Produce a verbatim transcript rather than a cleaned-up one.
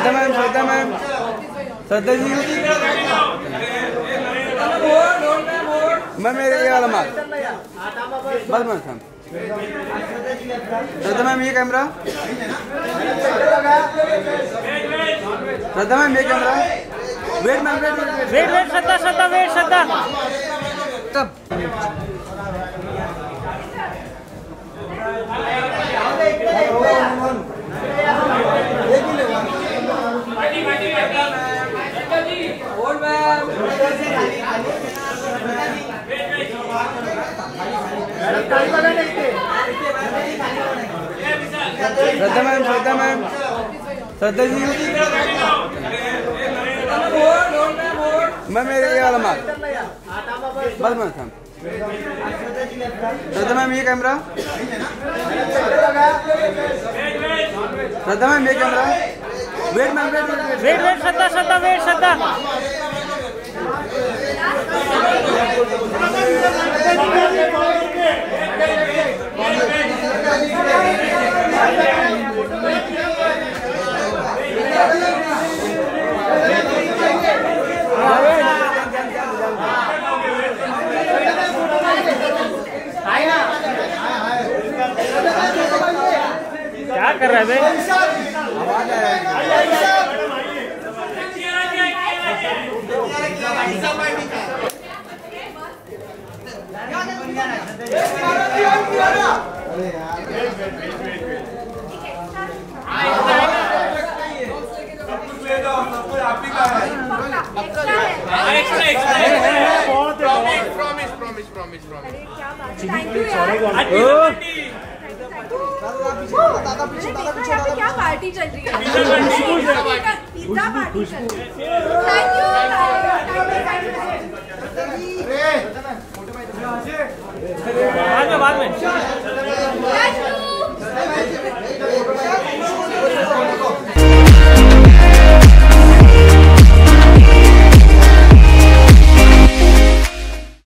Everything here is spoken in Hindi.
श्रद्धा मैम श्रद्धा मैम श्रद्धा जी मैं मेरे ये वाला माल बस बस मैम श्रद्धा मैम ये कैमरा श्रद्धा मैम ये camera wait ma'am wait wait wait Shraddha Shraddha wait Shraddha तब श्रद्धा मैम श्रद्धा मैम श्रद्धा जी मैं मेरे ये वाला माल बस बस मैम श्रद्धा मैम ये कैमरा श्रद्धा मैम ये camera wait ma'am wait wait wait Shraddha Shraddha wait Shraddha क्या कर रहा है बे? क्या पार्टी चल रही है? पिज्जा पार्टी चल रही है। Thank you.